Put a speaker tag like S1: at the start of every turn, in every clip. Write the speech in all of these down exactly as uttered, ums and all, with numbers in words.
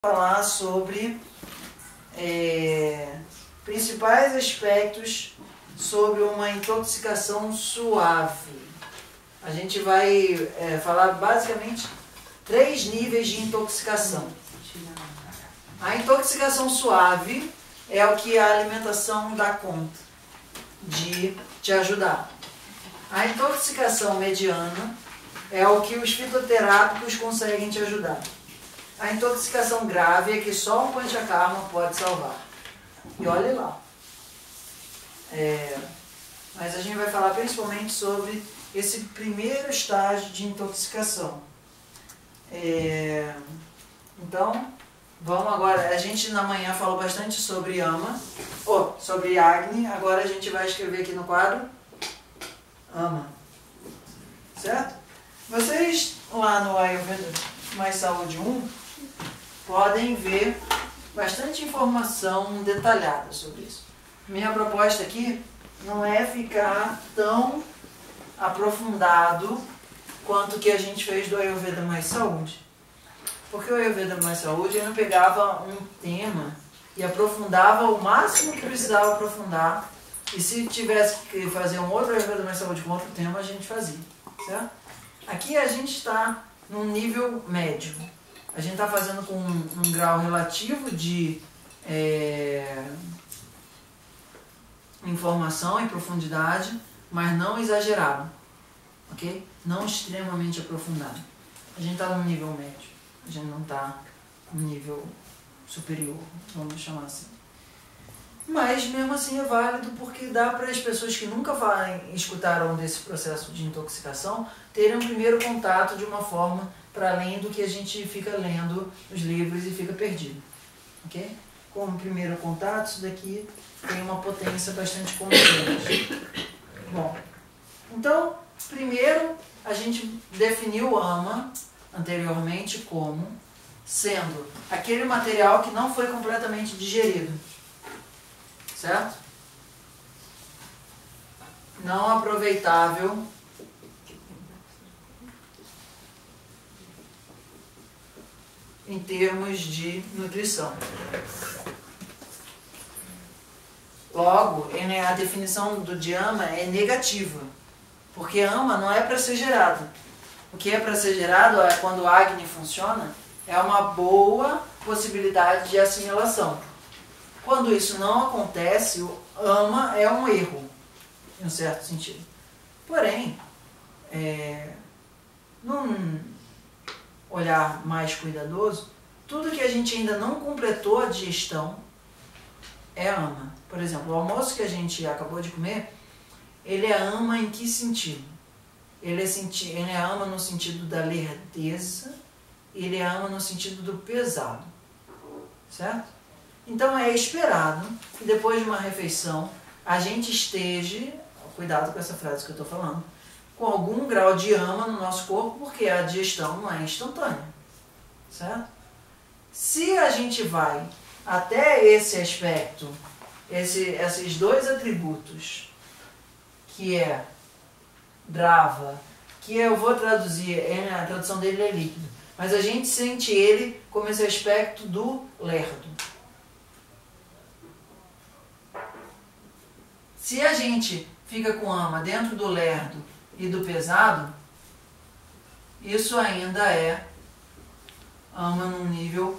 S1: Falar sobre é, principais aspectos sobre uma intoxicação suave. A gente vai é, falar basicamente três níveis de intoxicação. A intoxicação suave é o que a alimentação dá conta de te ajudar. A intoxicação mediana é o que os fitoterápicos conseguem te ajudar. A intoxicação grave é que só um panchakarma pode salvar. E olhe lá. É, mas a gente vai falar principalmente sobre esse primeiro estágio de intoxicação. É, então, vamos agora. A gente na manhã falou bastante sobre Ama, ou sobre Agni. Agora a gente vai escrever aqui no quadro Ama. Certo? Vocês lá no Ayurveda Mais Saúde um podem ver bastante informação detalhada sobre isso. Minha proposta aqui não é ficar tão aprofundado quanto que a gente fez do Ayurveda Mais Saúde. Porque o Ayurveda Mais Saúde, eu não pegava um tema e aprofundava o máximo que precisava aprofundar. E se tivesse que fazer um outro Ayurveda Mais Saúde com outro tema, a gente fazia. Certo? Aqui a gente está num nível médio. A gente está fazendo com um, um grau relativo de é, informação e profundidade, mas não exagerado, ok? Não extremamente aprofundado. A gente está num nível médio, a gente não está num nível superior, vamos chamar assim. Mas mesmo assim é válido porque dá para as pessoas que nunca falam, escutaram desse processo de intoxicação terem um primeiro contato de uma forma para além do que a gente fica lendo os livros e fica perdido. Ok? Como primeiro contato, isso daqui tem uma potência bastante contundente. Bom, então, primeiro a gente definiu o Ama anteriormente como sendo aquele material que não foi completamente digerido. Certo? Não aproveitável em termos de nutrição. Logo, a definição do de Ama é negativa, porque Ama não é para ser gerado. O que é para ser gerado é quando o Agni funciona, é uma boa possibilidade de assimilação. Quando isso não acontece, o Ama é um erro, em um certo sentido. Porém, é, num olhar mais cuidadoso, tudo que a gente ainda não completou a digestão é Ama. Por exemplo, o almoço que a gente acabou de comer, ele é Ama em que sentido? Ele é, senti ele é Ama no sentido da lerdeza, ele é Ama no sentido do pesado. Certo? Então é esperado que depois de uma refeição a gente esteja, cuidado com essa frase que eu estou falando, com algum grau de Ama no nosso corpo, porque a digestão não é instantânea. Certo? Se a gente vai até esse aspecto, esse, esses dois atributos, que é Drava, que eu vou traduzir, a tradução dele é líquido, mas a gente sente ele como esse aspecto do lerdo. Se a gente fica com Ama dentro do lerdo e do pesado, isso ainda é Ama num nível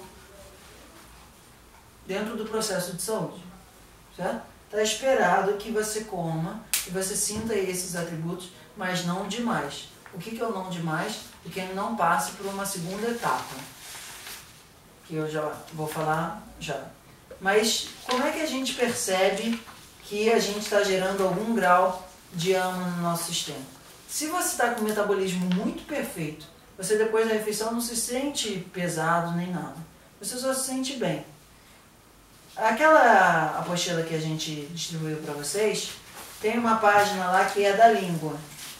S1: dentro do processo de saúde. Certo? Está esperado que você coma e você sinta esses atributos, mas não demais. O que, que é o não demais? Porque ele não passe por uma segunda etapa, que eu já vou falar já. Mas como é que a gente percebe que a gente está gerando algum grau de Ama no nosso sistema? Se você está com um metabolismo muito perfeito, você depois da refeição não se sente pesado nem nada. Você só se sente bem. Aquela apostila que a gente distribuiu para vocês, tem uma página lá que é da língua.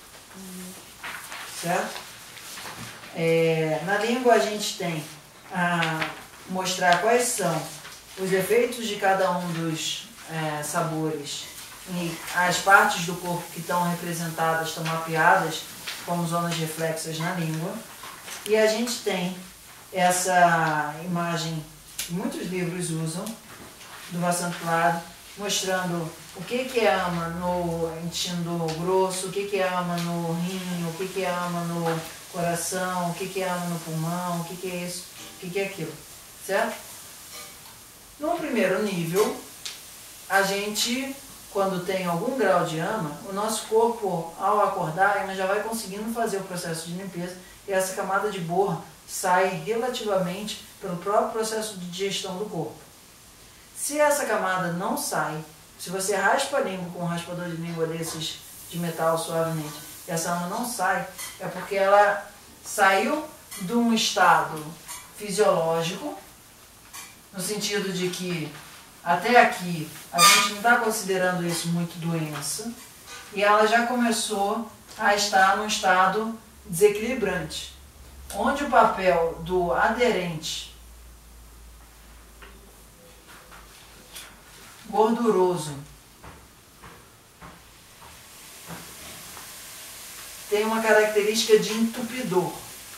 S1: Certo? É, na língua a gente tem a mostrar quais são os efeitos de cada um dos É, sabores e as partes do corpo que estão representadas, estão mapeadas como zonas reflexas na língua, e a gente tem essa imagem muitos livros usam, do bastante claro, mostrando o que que é ama no intestino grosso, o que que é ama no rim, o que que é ama no coração, o que que é ama no pulmão, o que que é isso, o que que é aquilo, certo? No primeiro nível, a gente, quando tem algum grau de ama, o nosso corpo, ao acordar, ainda já vai conseguindo fazer o processo de limpeza e essa camada de borra sai relativamente pelo próprio processo de digestão do corpo. Se essa camada não sai, se você raspa a língua com um raspador de língua desses de metal suavemente, e essa ama não sai, é porque ela saiu de um estado fisiológico, no sentido de que até aqui a gente não está considerando isso muito doença, e ela já começou a estar num estado desequilibrante, onde o papel do aderente gorduroso tem uma característica de entupidor.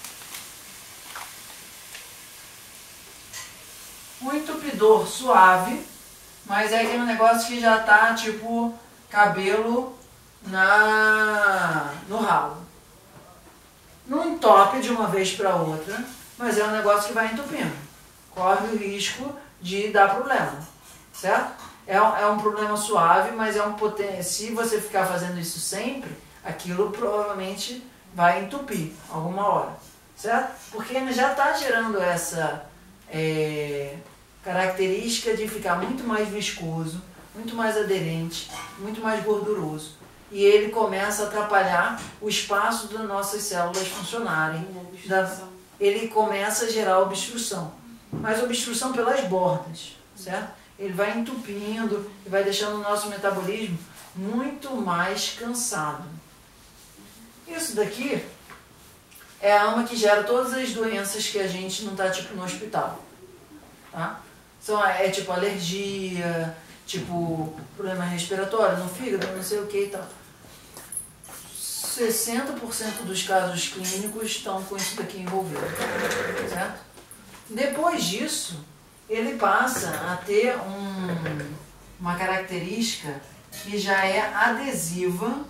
S1: Um entupidor suave, mas é aquele negócio que já tá tipo cabelo na, no ralo. Não entope de uma vez para outra, mas é um negócio que vai entupindo. Corre o risco de dar problema, certo? É um, é um problema suave, mas é um poten... se você ficar fazendo isso sempre, aquilo provavelmente vai entupir alguma hora, certo? Porque ele já está gerando essa é, característica de ficar muito mais viscoso, muito mais aderente, muito mais gorduroso. E ele começa a atrapalhar o espaço das nossas células funcionarem. Da... Ele começa a gerar obstrução, mas obstrução pelas bordas, certo? Ele vai entupindo e vai deixando o nosso metabolismo muito mais cansado. Isso daqui é a ama que gera todas as doenças que a gente não está tipo no hospital, tá? São, é tipo alergia, tipo problema respiratório no fígado, não sei o que e tal. sessenta por cento dos casos clínicos estão com isso daqui envolvido, certo? Depois disso, ele passa a ter um, uma característica que já é adesiva,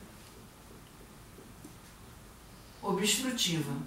S1: obstrutiva.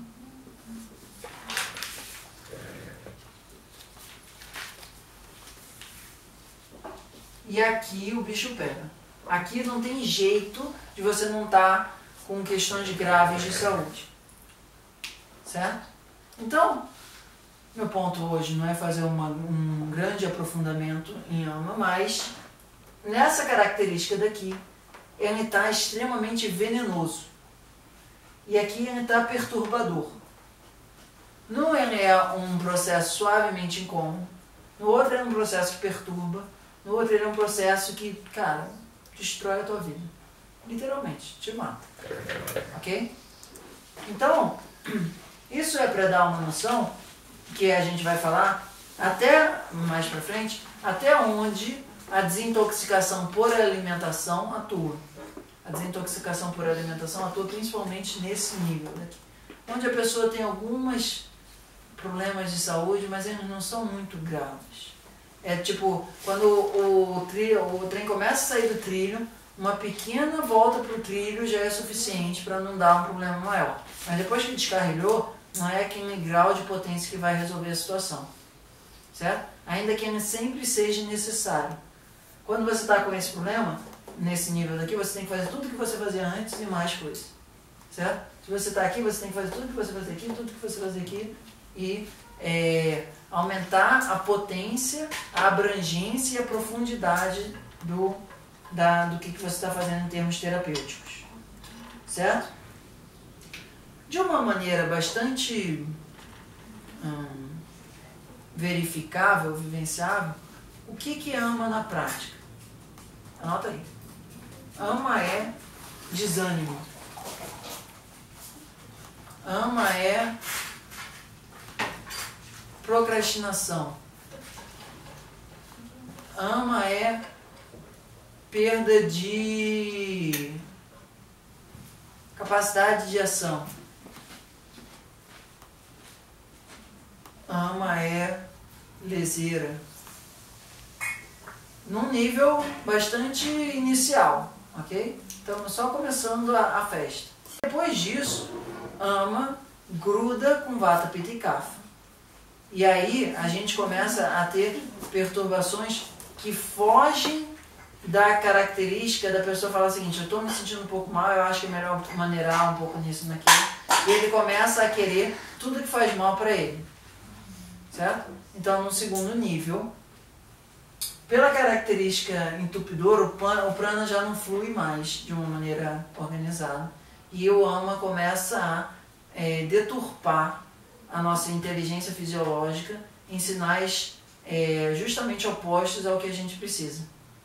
S1: E aqui o bicho pega. Aqui não tem jeito de você não estar com questões graves de saúde, certo? Então, meu ponto hoje não é fazer uma, um grande aprofundamento em ama, mas nessa característica daqui, ele está extremamente venenoso. E aqui ele está perturbador. Num ele é um processo suavemente incômodo, no outro é um processo que perturba, no outro ele é um processo que, cara, destrói a tua vida. Literalmente, te mata. Ok? Então, isso é para dar uma noção que a gente vai falar até mais para frente, até onde a desintoxicação por alimentação atua. A desintoxicação por alimentação atua principalmente nesse nível daqui, onde a pessoa tem alguns problemas de saúde, mas eles não são muito graves. É tipo, quando o, trilho, o trem começa a sair do trilho, uma pequena volta para o trilho já é suficiente para não dar um problema maior. Mas depois que descarrilhou, não é aquele grau de potência que vai resolver a situação, certo? Ainda que ele sempre seja necessário. Quando você está com esse problema, nesse nível daqui, você tem que fazer tudo o que você fazia antes e mais coisa, certo? Se você está aqui, você tem que fazer tudo o que você fazia aqui, tudo que você fazia aqui e é, aumentar a potência, a abrangência e a profundidade do, da, do que, que você está fazendo em termos terapêuticos, certo? De uma maneira bastante hum, verificável, vivenciável, o que que ama na prática? Anota aí. Ama é desânimo. Ama é procrastinação. Ama é perda de capacidade de ação. Ama é leseira, num nível bastante inicial, ok? Estamos só começando a, a festa. Depois disso, ama gruda com vata, pitta e kapha. E aí a gente começa a ter perturbações que fogem da característica da pessoa falar o seguinte: eu estou me sentindo um pouco mal, eu acho que é melhor maneirar um pouco nisso e naquilo. E ele começa a querer tudo que faz mal para ele. Certo? Então, no segundo nível, pela característica entupidora, o prana, o prana já não flui mais de uma maneira organizada. E o ama começa a é, deturpar a nossa inteligência fisiológica em sinais é, justamente opostos ao que a gente precisa.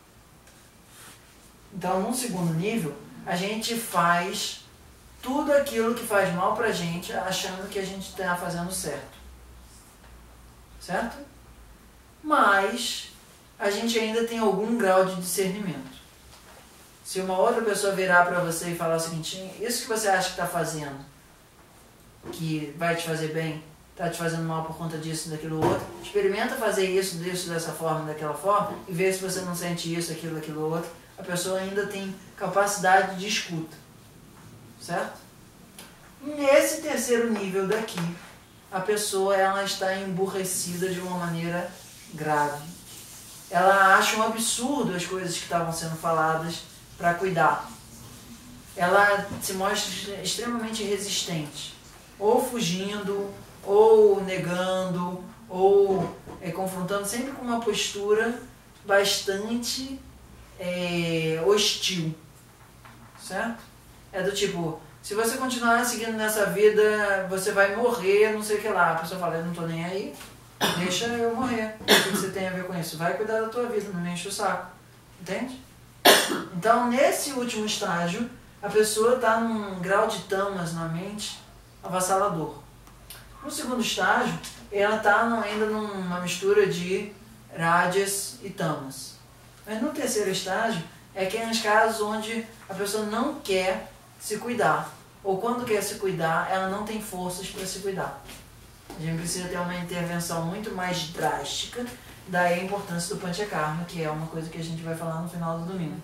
S1: Então, num segundo nível, a gente faz tudo aquilo que faz mal pra gente, achando que a gente está fazendo certo. Certo? Mas a gente ainda tem algum grau de discernimento. Se uma outra pessoa virar para você e falar o seguinte: isso que você acha que está fazendo, que vai te fazer bem, está te fazendo mal por conta disso, daquilo outro, experimenta fazer isso, disso, dessa forma, daquela forma, e vê se você não sente isso, aquilo, aquilo outro. A pessoa ainda tem capacidade de escuta. Certo? Nesse terceiro nível daqui, a pessoa ela está emburrecida de uma maneira grave. Ela acha um absurdo as coisas que estavam sendo faladas para cuidar. Ela se mostra extremamente resistente, ou fugindo, ou negando, ou é, confrontando, sempre com uma postura bastante é, hostil. Certo? É do tipo: se você continuar seguindo nessa vida, você vai morrer, não sei o que lá. A pessoa fala: eu não estou nem aí, deixa eu morrer. O que você tem a ver com isso? Vai cuidar da tua vida, não me enche o saco. Entende? Então, nesse último estágio, a pessoa está num grau de tamas na mente avassalador. No segundo estágio, ela está ainda numa mistura de rajas e tamas. Mas no terceiro estágio, é que é nos casos onde a pessoa não quer se cuidar. Ou quando quer se cuidar, ela não tem forças para se cuidar. A gente precisa ter uma intervenção muito mais drástica. Daí a importância do Panchakarma, que é uma coisa que a gente vai falar no final do domingo.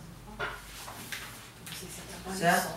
S1: Certo?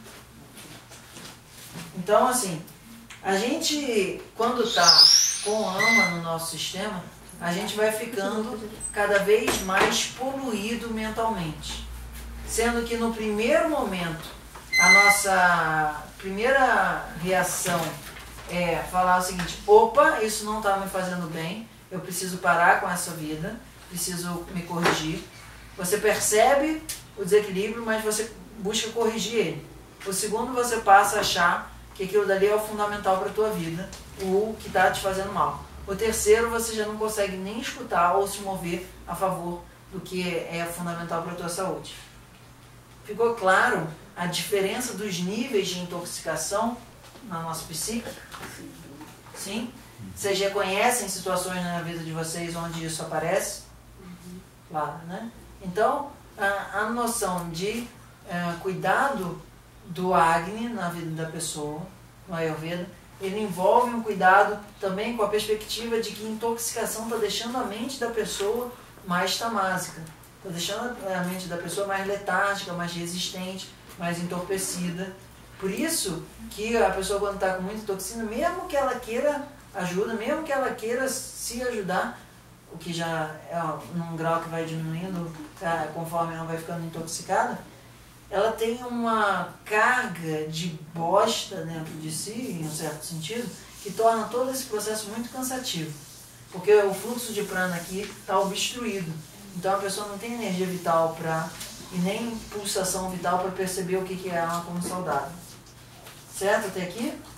S1: Então, assim, a gente, quando está com ama no nosso sistema, a gente vai ficando cada vez mais poluído mentalmente. Sendo que no primeiro momento, a nossa primeira reação é falar o seguinte: opa, isso não está me fazendo bem, eu preciso parar com essa vida, preciso me corrigir. Você percebe o desequilíbrio, mas você busca corrigir ele. O segundo, você passa a achar que aquilo dali é o fundamental para a tua vida, o que está te fazendo mal. O terceiro, você já não consegue nem escutar ou se mover a favor do que é fundamental para a tua saúde. Ficou claro a diferença dos níveis de intoxicação na nossa psique? Sim? Vocês reconhecem situações na vida de vocês onde isso aparece? Claro, né? Então, a, a noção de uh, cuidado do Agni na vida da pessoa, no Ayurveda, ele envolve um cuidado também com a perspectiva de que intoxicação está deixando a mente da pessoa mais tamásica, está deixando a mente da pessoa mais letárgica, mais resistente, mais entorpecida. Por isso que a pessoa, quando está com muita toxina, mesmo que ela queira ajuda, mesmo que ela queira se ajudar, o que já é num grau que vai diminuindo tá, conforme ela vai ficando intoxicada, ela tem uma carga de bosta dentro de si, em um certo sentido, que torna todo esse processo muito cansativo. Porque o fluxo de prana aqui está obstruído. Então a pessoa não tem energia vital pra, e nem pulsação vital para perceber o que, que é ela como saudável. Certo até aqui?